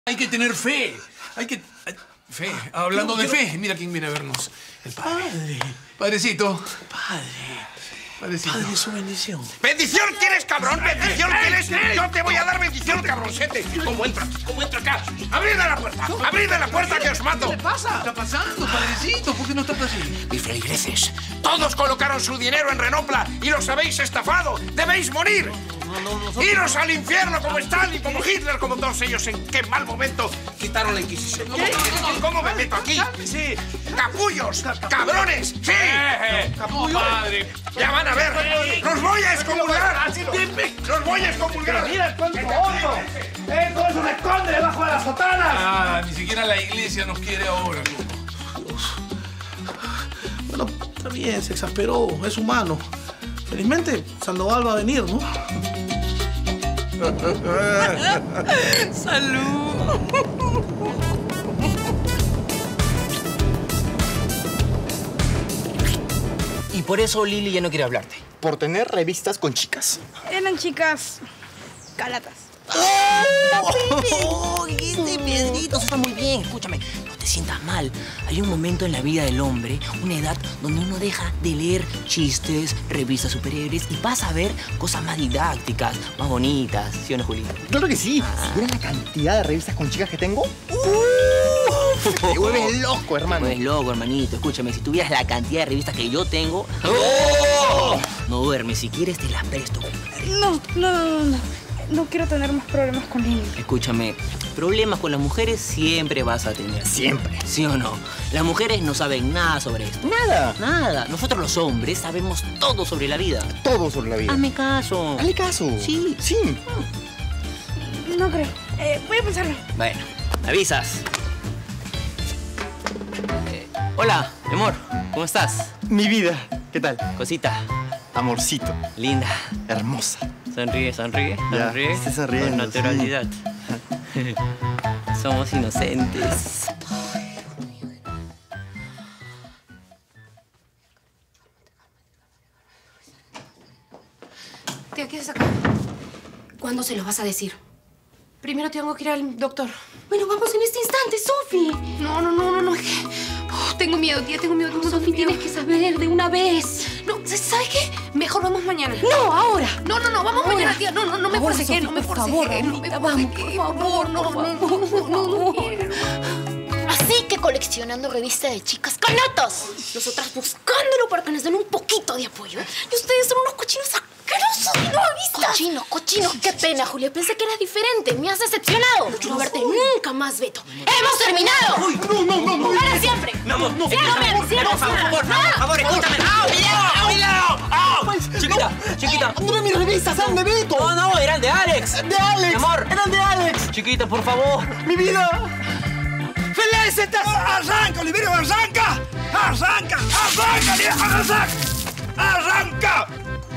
Hay que tener fe. Hay que... Fe. Hablando de fe, mira quién viene a vernos. El padre. Padrecito. Padrecito. Padre, su bendición. ¿Bendición quieres, cabrón? ¿Bendición quieres? Yo te voy a dar bendición, cabroncete. ¿Cómo entro aquí? ¿Cómo entro acá? ¡Abridle la puerta! ¡Abridle la puerta que os mato! ¿Qué le pasa? ¿Qué está pasando, padrecito? ¿Por qué no estás así? Mis feligreses, todos colocaron su dinero en Renopla y los habéis estafado. ¡Debéis morir! ¡Iros al infierno como Stalin, como Hitler, como todos ellos! ¿En qué mal momento quitaron la Inquisición? ¿Cómo me meto aquí? Sí. ¡Capullos! ¡Cabrones! ¡Sí! ¡Capullo! Padre. ¡Ya van a ver! ¡Los voy a excomulgar! ¡Los voy a excomulgar! ¡Mira cuánto hondo! ¡Todo eso se esconde debajo de las sotanas! Ah, ni siquiera la iglesia nos quiere ahora. Bueno, está bien, se exasperó, es humano. Felizmente, Sandoval va a venir, ¿no? ¡Salud! Y por eso Lili ya no quiere hablarte. Por tener revistas con chicas. Eran chicas calatas. ¡Oh! Este Pedrito está muy bien. Escúchame, no te sientas mal. Hay un momento en la vida del hombre, una edad donde uno deja de leer chistes, revistas superhéroes y pasa a ver cosas más didácticas, más bonitas. ¿Sí o no, Julito? Claro que sí. Si vieran la cantidad de revistas con chicas que tengo, te vuelves loco, hermano. No es loco, hermanito. Escúchame, si tuvieras la cantidad de revistas que yo tengo... No duermes. Si quieres, te las presto. No quiero tener más problemas con él. Escúchame, problemas con las mujeres siempre vas a tener. Siempre. ¿Sí o no? Las mujeres no saben nada sobre esto. Nada. Nada. Nosotros los hombres sabemos todo sobre la vida. Todo sobre la vida. Hazme caso. Hazle caso. Sí. Sí. No creo. Voy a pensarlo. Bueno, me avisas. Hola, mi amor. ¿Cómo estás? Mi vida. ¿Qué tal? Cosita. Amorcito. Linda. Hermosa. Sonríe, sonríe. Ya, Sonríe. estoy sonriendo, Con naturalidad. Sí. Somos inocentes. Tía, ¿qué haces acá? ¿Cuándo se lo vas a decir? Primero tengo que ir al doctor. Bueno, vamos en este instante, Sofi. No, es que... tengo miedo, tía, tengo miedo. Sofi, tienes que saber de una vez. No, ¿sabes qué? Mejor vamos mañana. No, ahora. No, vamos mañana, tía. No me forcejes, no me forcejes. No me forcejes, por favor, no quiero. Así que coleccionando revistas de chicas calatas. Nosotras buscándolo para que nos den un poquito de apoyo. Y ustedes son unos cochinos asquerosos de nueva vista. Cochinos. Qué pena, Julia. Pensé que eras diferente. Me has decepcionado. No quiero verte nunca más, Beto. ¡Hemos terminado! No. ¡Para siempre! No, Siempre, por favor, escúchame. ¡Au! Chiquita. No eran mis revistas, eran de Beto. No, eran de Alex. De Alex. Mi amor. Eran de Alex. Chiquita, por favor. Mi vida. ¡Felicitas! ¡Arranca, Oliverio! ¡Arranca! ¡Arranca!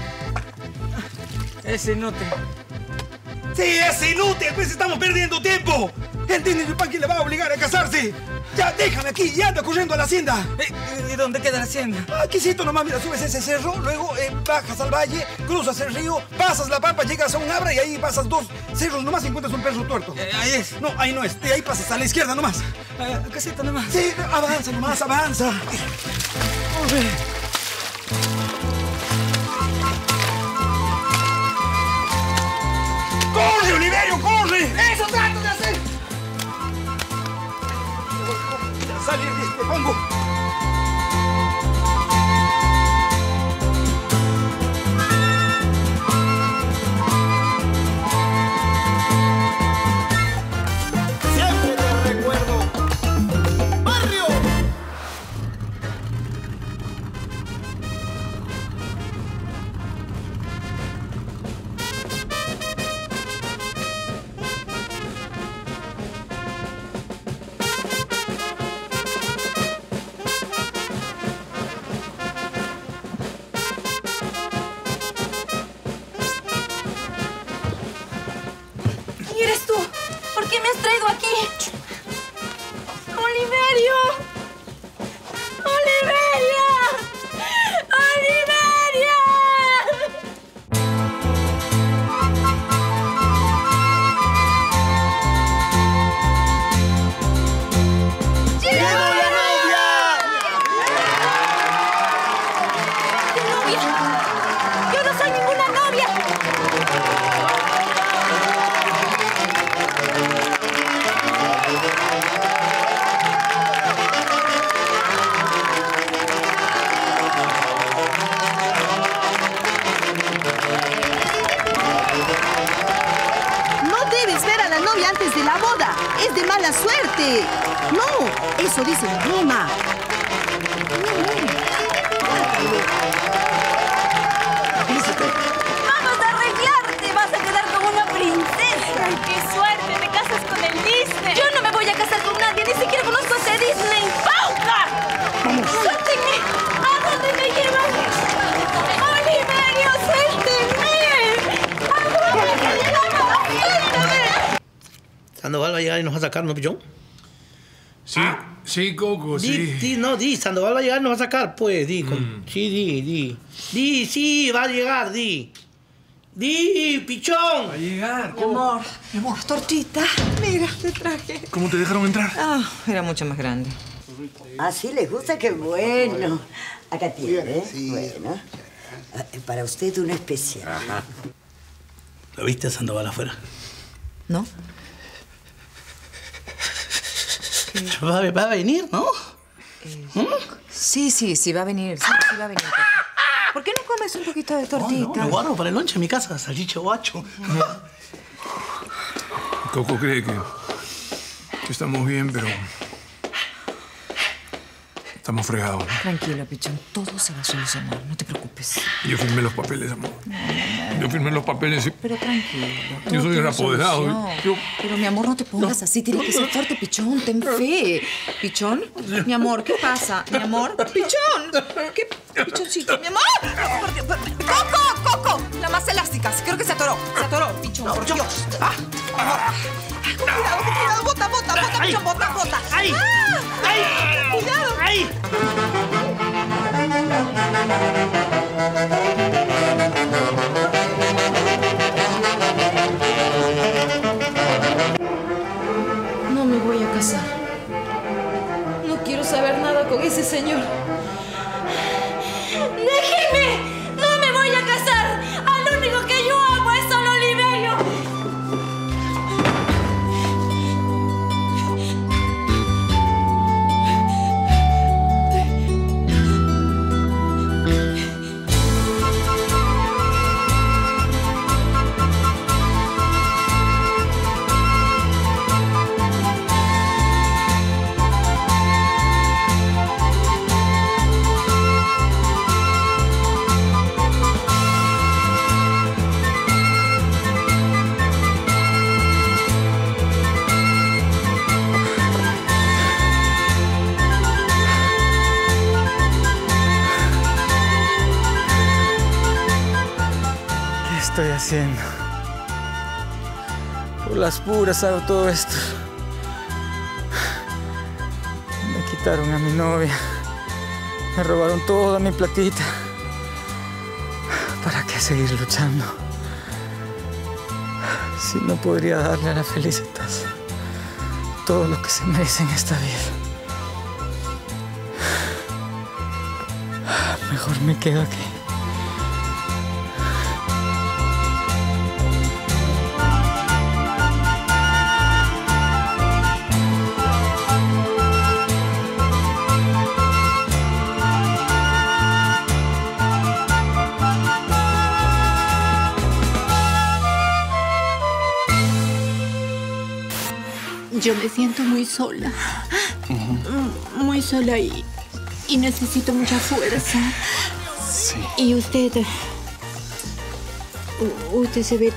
Es inútil. ¡Sí, es inútil! ¡Pues estamos perdiendo tiempo! El Tini Yupanqui le va a obligar a casarse. Ya, déjame aquí y anda corriendo a la hacienda. ¿Y dónde queda la hacienda? Aquícito nomás, mira, subes ese cerro, luego bajas al valle, cruzas el río, pasas la pampa, llegas a un abra y ahí pasas 2 cerros nomás y encuentras un perro tuerto. Ahí es. No, ahí no es. De ahí pasas a la izquierda nomás. Casita nomás. Sí, avanza nomás, avanza. Corre. ¡Corre, Oliverio, corre! ¡Eso trato de hacer! Salir de este pongo. Siempre te recuerdo. ¡Barrio! ¿Quién eres tú? ¿Por qué me has traído aquí? ¡Oliverio! ¡Oliverio! ¡Oliverio! mala suerte. No, eso dice la broma. ¡Vamos a arreglarte! ¡Vas a quedar como una princesa! ¡Ay, qué suerte! ¡Te casas con el Disney! Yo no me voy a casar con nadie, ni siquiera conozco a ese Disney. ¡Pauca! ¡Suéltenme! ¿A dónde me llevan? ¡Oliverio, suéltenme! ¡Suéltame! Sandoval va a llegar y nos va a sacar, ¿no, pichón? Sí, sí, Coco, sí. Di, Sandoval va a llegar y nos va a sacar, pues, di. Sí, di. Di, sí, va a llegar, di. Di, pichón. Va a llegar, Mi amor. Mi amor. Tortita. Mira, te traje. ¿Cómo te dejaron entrar? Ah, era mucho más grande. Así les gusta, qué bueno. Acá tiene, sí. Bueno. Para usted una especial. Ajá. ¿Lo viste a Sandoval afuera? ¿No? Va a venir, ¿no? Sí, va a venir. Sí, va a venir. ¿Por qué no comes un poquito de tortita? No, me guardo para el lonche en mi casa, salchicha guacho. Coco cree que estamos bien, pero estamos fregados. Tranquilo, pichón. Todo se va a solucionar. No te preocupes. Yo firmé los papeles, amor. Yo firmé los papeles. Pero tranquilo. Yo soy el apoderado. Pero, mi amor, no te pongas así. Tienes que ser fuerte, pichón. Ten fe. ¿Pichón? Mi amor, ¿qué pasa? Mi amor. ¡Pichón! ¿Qué? Pichoncito, mi amor. ¡Coco! La más elástica. Creo que se atoró. Pichón. Por Dios. Cuidado. Bota, pichón. Bota. ¡Ay! ¡Cuidado! ¡Ay! No me voy a casar. No quiero saber nada con ese señor. ¡Déjenme! ¡No me voy a casar! ¡Al único que yo amo es solo Oliverio! ¿Qué estoy haciendo? Por las puras hago todo esto. Me quitaron a mi novia. Me robaron toda mi platita. ¿Para qué seguir luchando? Si no podría darle a las Felicitas todo lo que se merece en esta vida. Mejor me quedo aquí. Yo me siento muy sola. Muy sola y necesito mucha fuerza. Sí. Y usted se ve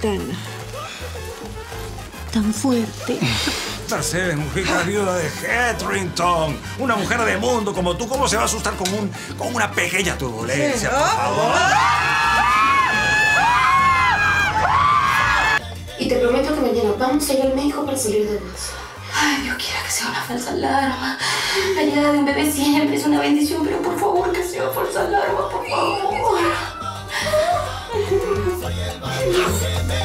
tan fuerte. Mercedes, mujer, la viuda de Hetherington. Una mujer de mundo como tú, ¿cómo se va a asustar con una pequeña turbulencia, por favor? Y te prometo que mañana vamos a ir al médico para salir de dudas. Ay, Dios quiera que sea una falsa alarma. La llegada de un bebé siempre es una bendición, pero por favor que sea falsa alarma, por favor.